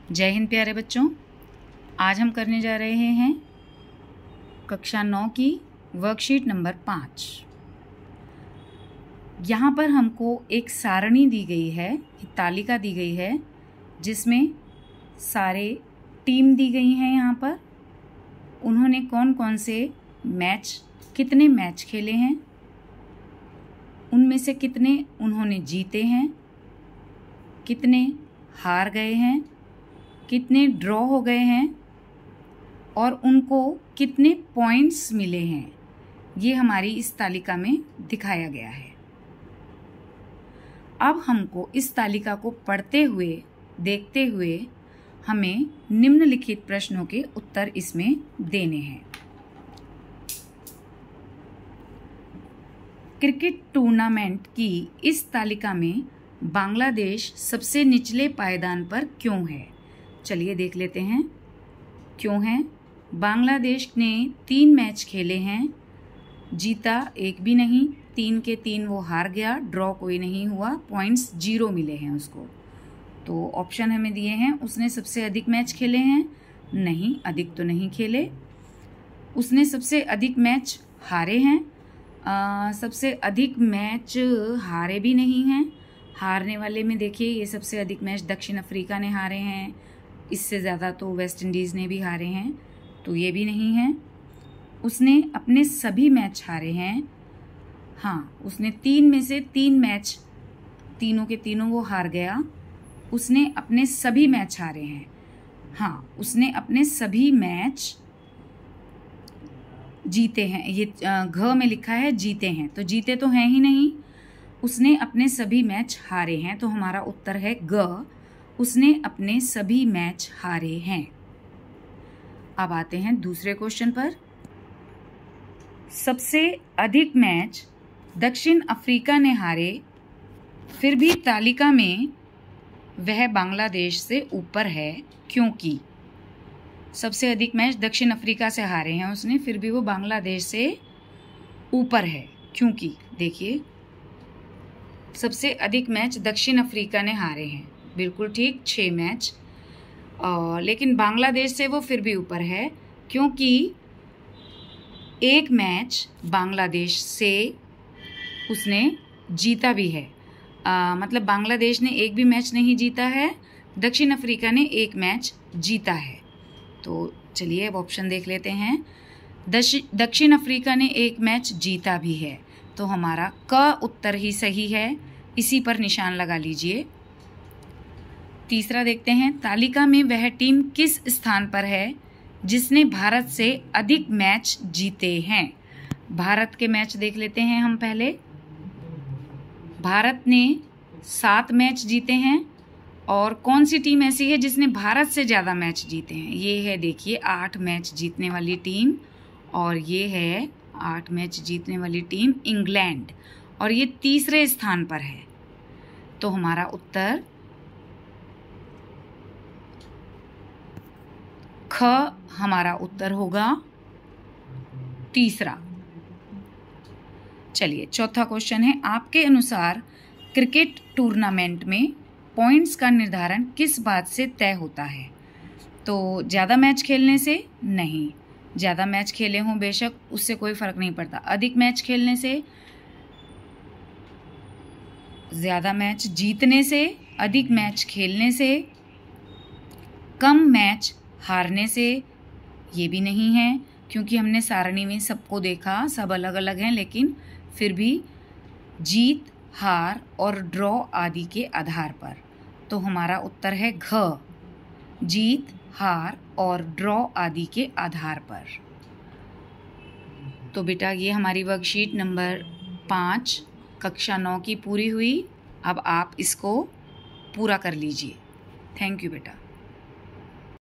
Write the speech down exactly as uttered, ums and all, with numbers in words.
जय हिंद प्यारे बच्चों। आज हम करने जा रहे हैं कक्षा नौ की वर्कशीट नंबर पाँच। यहाँ पर हमको एक सारणी दी गई है, एक तालिका दी गई है जिसमें सारे टीम दी गई हैं। यहाँ पर उन्होंने कौन कौन से मैच, कितने मैच खेले हैं, उनमें से कितने उन्होंने जीते हैं, कितने हार गए हैं, कितने ड्रॉ हो गए हैं और उनको कितने पॉइंट्स मिले हैं, ये हमारी इस तालिका में दिखाया गया है। अब हमको इस तालिका को पढ़ते हुए, देखते हुए हमें निम्नलिखित प्रश्नों के उत्तर इसमें देने हैं। क्रिकेट टूर्नामेंट की इस तालिका में बांग्लादेश सबसे निचले पायदान पर क्यों है? चलिए देख लेते हैं क्यों है। बांग्लादेश ने तीन मैच खेले हैं, जीता एक भी नहीं, तीन के तीन वो हार गया, ड्रॉ कोई नहीं हुआ, पॉइंट्स जीरो मिले हैं उसको। तो ऑप्शन हमें दिए हैं, उसने सबसे अधिक मैच खेले हैं, नहीं, अधिक तो नहीं खेले। उसने सबसे अधिक मैच हारे हैं, आ, सबसे अधिक मैच हारे भी नहीं हैं। हारने वाले में देखिए, ये सबसे अधिक मैच दक्षिण अफ्रीका ने हारे हैं, इससे ज़्यादा तो वेस्ट इंडीज़ ने भी हारे हैं, तो ये भी नहीं है। उसने अपने सभी मैच हारे हैं, हाँ, उसने तीन में से तीन मैच, तीनों के तीनों वो हार गया। उसने अपने सभी मैच हारे हैं, हाँ, उसने अपने सभी मैच जीते हैं। ये घ में लिखा है जीते हैं, तो जीते तो हैं ही नहीं। उसने अपने सभी मैच हारे हैं, तो हमारा उत्तर है ग, उसने अपने सभी मैच हारे हैं। अब आते हैं दूसरे क्वेश्चन पर। सबसे अधिक मैच दक्षिण अफ्रीका ने हारे, फिर भी तालिका में वह बांग्लादेश से ऊपर है, क्योंकि सबसे अधिक मैच दक्षिण अफ्रीका से हारे हैं उसने, फिर भी वो बांग्लादेश से ऊपर है, क्योंकि देखिए, सबसे अधिक मैच दक्षिण अफ्रीका ने हारे हैं, बिल्कुल ठीक, छः मैच, और लेकिन बांग्लादेश से वो फिर भी ऊपर है क्योंकि एक मैच बांग्लादेश से उसने जीता भी है। आ, मतलब बांग्लादेश ने एक भी मैच नहीं जीता है, दक्षिण अफ्रीका ने एक मैच जीता है। तो चलिए अब ऑप्शन देख लेते हैं। दक्षिण अफ्रीका ने एक मैच जीता भी है, तो हमारा क उत्तर ही सही है, इसी पर निशान लगा लीजिए। तीसरा देखते हैं, तालिका में वह टीम किस स्थान पर है जिसने भारत से अधिक मैच जीते हैं? भारत के मैच देख लेते हैं हम पहले। भारत ने सात मैच जीते हैं, और कौन सी टीम ऐसी है जिसने भारत से ज़्यादा मैच जीते हैं? ये है, देखिए, आठ मैच जीतने वाली टीम, और ये है आठ मैच जीतने वाली टीम इंग्लैंड, और ये तीसरे स्थान पर है। तो हमारा उत्तर ख, हमारा उत्तर होगा तीसरा। चलिए चौथा क्वेश्चन है, आपके अनुसार क्रिकेट टूर्नामेंट में पॉइंट्स का निर्धारण किस बात से तय होता है? तो ज़्यादा मैच खेलने से? नहीं, ज़्यादा मैच खेले हों बेशक, उससे कोई फ़र्क नहीं पड़ता। अधिक मैच खेलने से, ज़्यादा मैच जीतने से, अधिक मैच खेलने से, कम मैच हारने से, ये भी नहीं है, क्योंकि हमने सारणी में सबको देखा, सब अलग अलग हैं, लेकिन फिर भी जीत, हार और ड्रॉ आदि के आधार पर। तो हमारा उत्तर है घ, जीत, हार और ड्रॉ आदि के आधार पर। तो बेटा, ये हमारी वर्कशीट नंबर पाँच कक्षा नौ की पूरी हुई। अब आप इसको पूरा कर लीजिए। थैंक यू बेटा।